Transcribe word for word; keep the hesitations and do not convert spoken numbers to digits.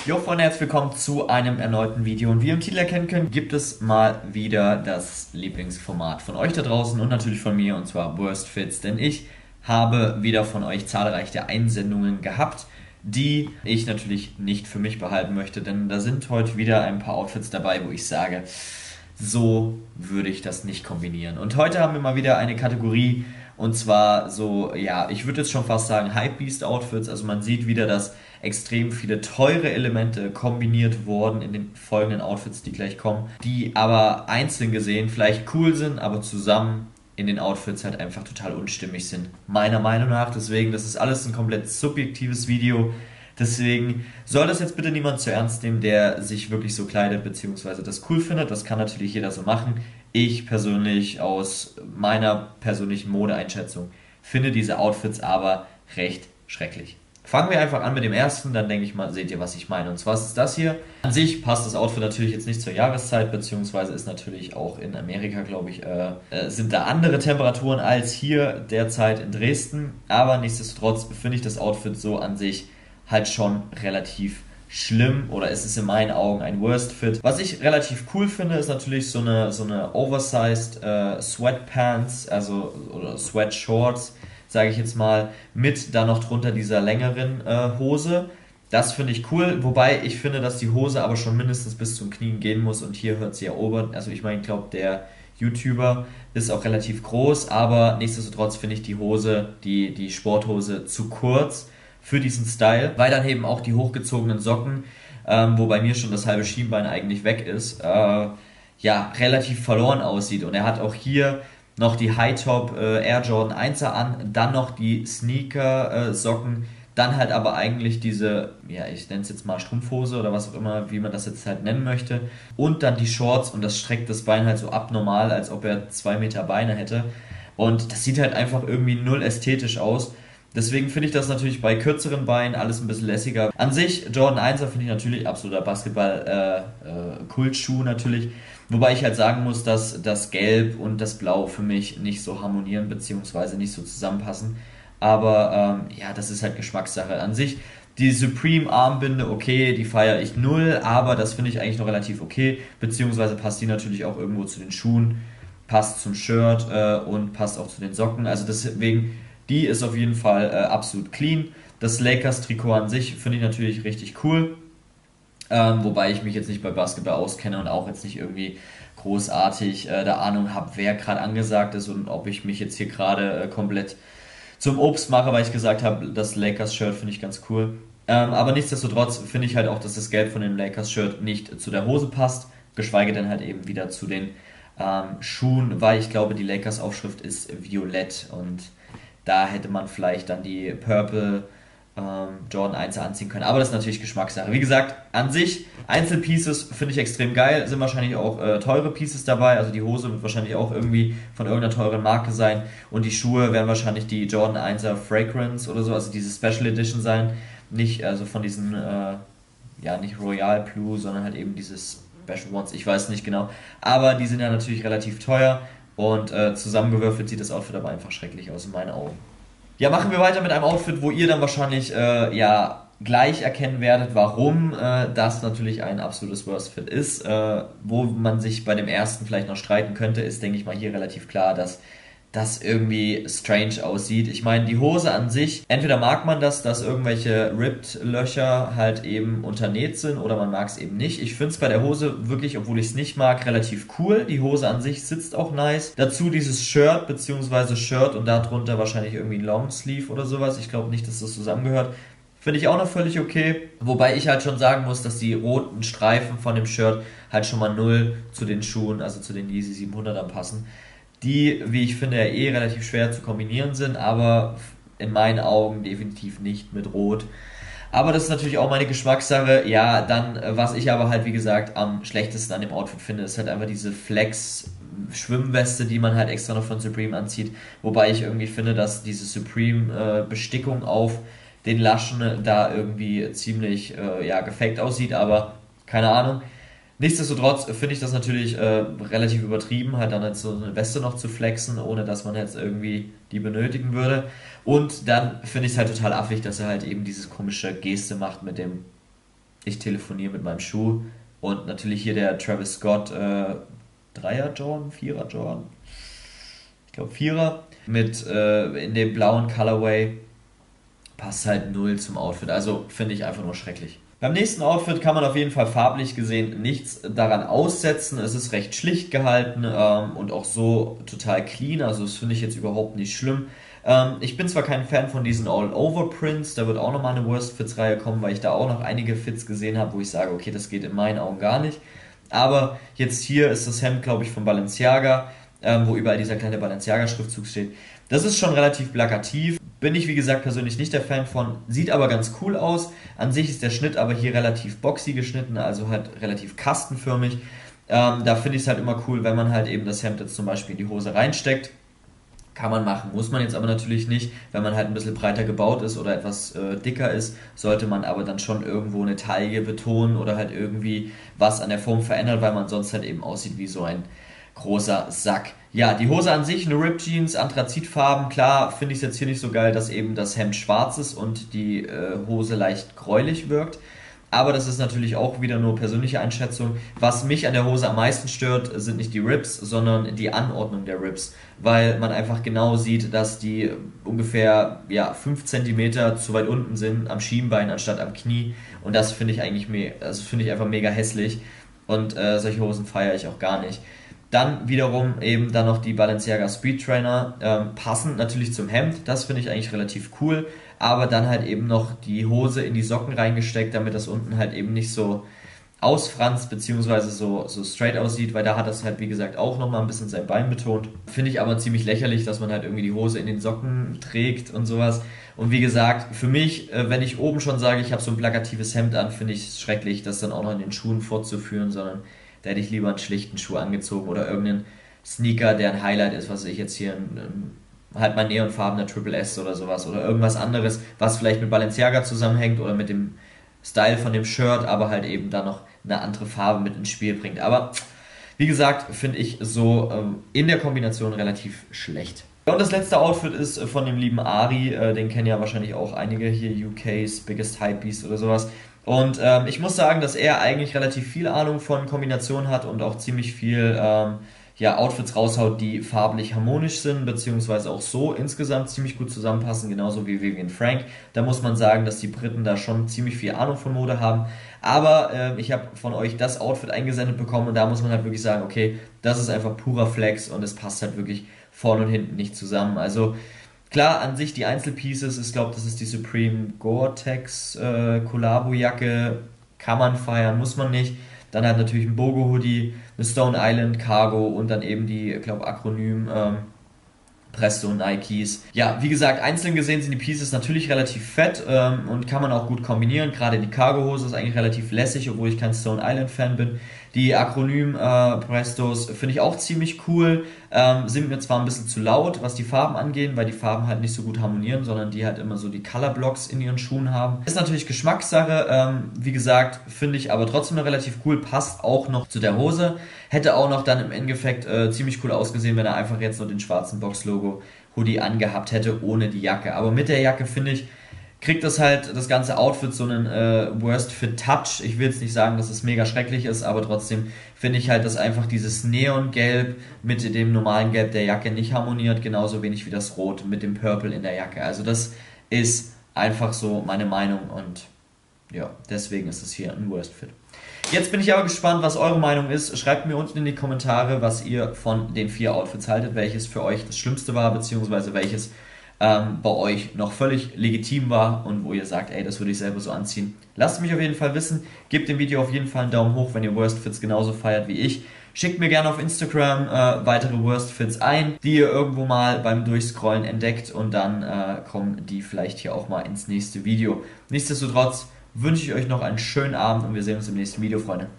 Jo Freunde, herzlich willkommen zu einem erneuten Video und wie ihr im Titel erkennen könnt, gibt es mal wieder das Lieblingsformat von euch da draußen und natürlich von mir, und zwar Worst Fits, denn ich habe wieder von euch zahlreiche Einsendungen gehabt, die ich natürlich nicht für mich behalten möchte, denn da sind heute wieder ein paar Outfits dabei, wo ich sage, so würde ich das nicht kombinieren. Und heute haben wir mal wieder eine Kategorie, und zwar so, ja, ich würde jetzt schon fast sagen Hypebeast Outfits. Also man sieht wieder, dass extrem viele teure Elemente kombiniert wurden in den folgenden Outfits, die gleich kommen, die aber einzeln gesehen vielleicht cool sind, aber zusammen in den Outfits halt einfach total unstimmig sind, meiner Meinung nach. Deswegen, das ist alles ein komplett subjektives Video. Deswegen soll das jetzt bitte niemand zu ernst nehmen, der sich wirklich so kleidet bzw. das cool findet. Das kann natürlich jeder so machen. Ich persönlich aus meiner persönlichen Modeeinschätzung finde diese Outfits aber recht schrecklich. Fangen wir einfach an mit dem ersten, dann denke ich mal, seht ihr, was ich meine. Und zwar ist das hier. An sich passt das Outfit natürlich jetzt nicht zur Jahreszeit, beziehungsweise ist natürlich auch in Amerika, glaube ich, äh, sind da andere Temperaturen als hier derzeit in Dresden. Aber nichtsdestotrotz finde ich das Outfit so an sich halt schon relativ schlimm, oder es ist in meinen Augen ein Worst Fit. Was ich relativ cool finde, ist natürlich so eine, so eine oversized äh, Sweatpants, also oder Sweatshorts, sage ich jetzt mal, mit dann noch drunter dieser längeren äh, Hose. Das finde ich cool, wobei ich finde, dass die Hose aber schon mindestens bis zum Knien gehen muss und hier hört sie ja oben. Also ich meine, ich glaube, der YouTuber ist auch relativ groß, aber nichtsdestotrotz finde ich die Hose, die, die Sporthose zu kurz für diesen Style, weil dann eben auch die hochgezogenen Socken, ähm, wo bei mir schon das halbe Schienbein eigentlich weg ist, äh, ja, relativ verloren aussieht. Und er hat auch hier noch die High-Top äh, Air Jordan einser an, dann noch die Sneaker-Socken, äh, dann halt aber eigentlich diese, ja, ich nenne es jetzt mal Strumpfhose oder was auch immer, wie man das jetzt halt nennen möchte, und dann die Shorts, und das streckt das Bein halt so abnormal, als ob er zwei Meter Beine hätte. Und das sieht halt einfach irgendwie null ästhetisch aus. Deswegen finde ich das natürlich bei kürzeren Beinen alles ein bisschen lässiger. An sich, Jordan einser finde ich natürlich absoluter Basketball-Kultschuh äh, äh, natürlich. Wobei ich halt sagen muss, dass das Gelb und das Blau für mich nicht so harmonieren bzw. nicht so zusammenpassen. Aber ähm, ja, das ist halt Geschmackssache. An sich, die Supreme Armbinde, okay, die feiere ich null, aber das finde ich eigentlich noch relativ okay. Beziehungsweise passt die natürlich auch irgendwo zu den Schuhen, passt zum Shirt äh, und passt auch zu den Socken. Also deswegen, die ist auf jeden Fall äh, absolut clean. Das Lakers-Trikot an sich finde ich natürlich richtig cool. Ähm, wobei ich mich jetzt nicht bei Basketball auskenne und auch jetzt nicht irgendwie großartig äh, der Ahnung habe, wer gerade angesagt ist und ob ich mich jetzt hier gerade äh, komplett zum Obst mache, weil ich gesagt habe, das Lakers-Shirt finde ich ganz cool. Ähm, aber nichtsdestotrotz finde ich halt auch, dass das Gelb von dem Lakers-Shirt nicht zu der Hose passt, geschweige denn halt eben wieder zu den ähm, Schuhen, weil ich glaube, die Lakers-Aufschrift ist violett und da hätte man vielleicht dann die Purple ähm, Jordan einser anziehen können. Aber das ist natürlich Geschmackssache. Wie gesagt, an sich, Einzelpieces finde ich extrem geil. Sind wahrscheinlich auch äh, teure Pieces dabei. Also die Hose wird wahrscheinlich auch irgendwie von irgendeiner teuren Marke sein. Und die Schuhe werden wahrscheinlich die Jordan einser Fragrance oder so, also diese Special Edition sein. Nicht, also von diesen, äh, ja, nicht Royal Blue, sondern halt eben dieses Special Ones. Ich weiß nicht genau. Aber die sind ja natürlich relativ teuer. Und äh, zusammengewürfelt sieht das Outfit aber einfach schrecklich aus in meinen Augen. Ja, machen wir weiter mit einem Outfit, wo ihr dann wahrscheinlich äh, ja gleich erkennen werdet, warum äh, das natürlich ein absolutes Worst Fit ist. Äh, wo man sich bei dem ersten vielleicht noch streiten könnte, ist, denke ich mal, hier relativ klar, dass das irgendwie strange aussieht. Ich meine, die Hose an sich, entweder mag man das, dass irgendwelche Ripped-Löcher halt eben unternäht sind, oder man mag es eben nicht. Ich finde es bei der Hose wirklich, obwohl ich es nicht mag, relativ cool. Die Hose an sich sitzt auch nice. Dazu dieses Shirt bzw. Shirt und darunter wahrscheinlich irgendwie ein Longsleeve oder sowas. Ich glaube nicht, dass das zusammengehört. Finde ich auch noch völlig okay. Wobei ich halt schon sagen muss, dass die roten Streifen von dem Shirt halt schon mal null zu den Schuhen, also zu den Yeezy siebenhundertern passen. Die, wie ich finde, ja eh relativ schwer zu kombinieren sind, aber in meinen Augen definitiv nicht mit Rot. Aber das ist natürlich auch meine Geschmackssache. Ja, dann, was ich aber halt, wie gesagt, am schlechtesten an dem Outfit finde, ist halt einfach diese Flex-Schwimmweste, die man halt extra noch von Supreme anzieht. Wobei ich irgendwie finde, dass diese Supreme-Bestickung auf den Laschen da irgendwie ziemlich äh, ja, gefaked aussieht, aber keine Ahnung. Nichtsdestotrotz finde ich das natürlich äh, relativ übertrieben, halt dann jetzt so eine Weste noch zu flexen, ohne dass man jetzt irgendwie die benötigen würde. Und dann finde ich es halt total affig, dass er halt eben diese komische Geste macht mit dem ich telefoniere mit meinem Schuh. Und natürlich hier der Travis Scott äh, Dreier Jordan, Vierer Jordan, ich glaube Vierer, mit äh, in dem blauen Colorway, passt halt null zum Outfit. Also finde ich einfach nur schrecklich. Beim nächsten Outfit kann man auf jeden Fall farblich gesehen nichts daran aussetzen. Es ist recht schlicht gehalten ähm, und auch so total clean. Also das finde ich jetzt überhaupt nicht schlimm. Ähm, ich bin zwar kein Fan von diesen All-Over-Prints, da wird auch nochmal eine Worst-Fits-Reihe kommen, weil ich da auch noch einige Fits gesehen habe, wo ich sage, okay, das geht in meinen Augen gar nicht. Aber jetzt hier ist das Hemd, glaube ich, von Balenciaga, ähm, wo überall dieser kleine Balenciaga-Schriftzug steht. Das ist schon relativ plakativ. Bin ich, wie gesagt, persönlich nicht der Fan von. Sieht aber ganz cool aus. An sich ist der Schnitt aber hier relativ boxy geschnitten, also halt relativ kastenförmig. Ähm, da finde ich es halt immer cool, wenn man halt eben das Hemd jetzt zum Beispiel in die Hose reinsteckt. Kann man machen, muss man jetzt aber natürlich nicht. Wenn man halt ein bisschen breiter gebaut ist oder etwas äh, dicker ist, sollte man aber dann schon irgendwo eine Taille betonen oder halt irgendwie was an der Form verändern, weil man sonst halt eben aussieht wie so ein großer Sack. Ja, die Hose an sich, eine Ripped Jeans, Anthrazitfarben. Klar finde ich es jetzt hier nicht so geil, dass eben das Hemd schwarz ist und die äh, Hose leicht gräulich wirkt. Aber das ist natürlich auch wieder nur persönliche Einschätzung. Was mich an der Hose am meisten stört, sind nicht die Rips, sondern die Anordnung der Rips. Weil man einfach genau sieht, dass die ungefähr ja, fünf Zentimeter zu weit unten sind am Schienbein anstatt am Knie. Und das finde ich eigentlich me also finde ich einfach mega hässlich. Und äh, solche Hosen feiere ich auch gar nicht. Dann wiederum eben dann noch die Balenciaga Speed Trainer, ähm, passend natürlich zum Hemd, das finde ich eigentlich relativ cool, aber dann halt eben noch die Hose in die Socken reingesteckt, damit das unten halt eben nicht so ausfranst, beziehungsweise so, so straight aussieht, weil da hat das halt wie gesagt auch nochmal ein bisschen sein Bein betont. Finde ich aber ziemlich lächerlich, dass man halt irgendwie die Hose in den Socken trägt und sowas. Und wie gesagt, für mich, äh, wenn ich oben schon sage, ich habe so ein plakatives Hemd an, finde ich es schrecklich, das dann auch noch in den Schuhen fortzuführen, sondern da hätte ich lieber einen schlichten Schuh angezogen oder irgendeinen Sneaker, der ein Highlight ist, was ich jetzt hier, ein, ein, halt mein neonfarbener Triple S oder sowas oder irgendwas anderes, was vielleicht mit Balenciaga zusammenhängt oder mit dem Style von dem Shirt, aber halt eben da noch eine andere Farbe mit ins Spiel bringt. Aber wie gesagt, finde ich so ähm, in der Kombination relativ schlecht. Und das letzte Outfit ist von dem lieben Ari, äh, den kennen ja wahrscheinlich auch einige hier, U K's Biggest Hypebeast oder sowas. Und ähm, ich muss sagen, dass er eigentlich relativ viel Ahnung von Kombinationen hat und auch ziemlich viel ähm, ja, Outfits raushaut, die farblich harmonisch sind, beziehungsweise auch so insgesamt ziemlich gut zusammenpassen, genauso wie Vivian Frank. Da muss man sagen, dass die Briten da schon ziemlich viel Ahnung von Mode haben. Aber äh, ich habe von euch das Outfit eingesendet bekommen und da muss man halt wirklich sagen, okay, das ist einfach purer Flex und es passt halt wirklich vorne und hinten nicht zusammen. Also klar, an sich die Einzelpieces, ich glaube, das ist die Supreme Gore-Tex äh, Collabo-Jacke, kann man feiern, muss man nicht. Dann halt natürlich ein Bogo-Hoodie, eine Stone Island Cargo und dann eben die, ich glaube, Akronym ähm, Presto und Nikes. Ja, wie gesagt, einzeln gesehen sind die Pieces natürlich relativ fett ähm, und kann man auch gut kombinieren. Gerade die Cargo-Hose ist eigentlich relativ lässig, obwohl ich kein Stone Island-Fan bin. Die Akronym äh, Prestos finde ich auch ziemlich cool. Ähm, sind mir zwar ein bisschen zu laut, was die Farben angeht, weil die Farben halt nicht so gut harmonieren, sondern die halt immer so die Colorblocks in ihren Schuhen haben. Ist natürlich Geschmackssache. Ähm, wie gesagt, finde ich aber trotzdem noch relativ cool. Passt auch noch zu der Hose. Hätte auch noch dann im Endeffekt äh, ziemlich cool ausgesehen, wenn er einfach jetzt nur den schwarzen Box-Logo Hoodie angehabt hätte, ohne die Jacke. Aber mit der Jacke, finde ich, kriegt das halt das ganze Outfit so einen äh, Worst-Fit-Touch. Ich will jetzt nicht sagen, dass es mega schrecklich ist, aber trotzdem finde ich halt, dass einfach dieses Neongelb mit dem normalen Gelb der Jacke nicht harmoniert, genauso wenig wie das Rot mit dem Purple in der Jacke. Also das ist einfach so meine Meinung und ja, deswegen ist es hier ein Worst-Fit. Jetzt bin ich aber gespannt, was eure Meinung ist. Schreibt mir unten in die Kommentare, was ihr von den vier Outfits haltet, welches für euch das Schlimmste war, beziehungsweise welches ähm, bei euch noch völlig legitim war und wo ihr sagt, ey, das würde ich selber so anziehen. Lasst mich auf jeden Fall wissen. Gebt dem Video auf jeden Fall einen Daumen hoch, wenn ihr Worst Fits genauso feiert wie ich. Schickt mir gerne auf Instagram äh, weitere Worst Fits ein, die ihr irgendwo mal beim Durchscrollen entdeckt und dann äh, kommen die vielleicht hier auch mal ins nächste Video. Nichtsdestotrotz wünsche ich euch noch einen schönen Abend und wir sehen uns im nächsten Video, Freunde.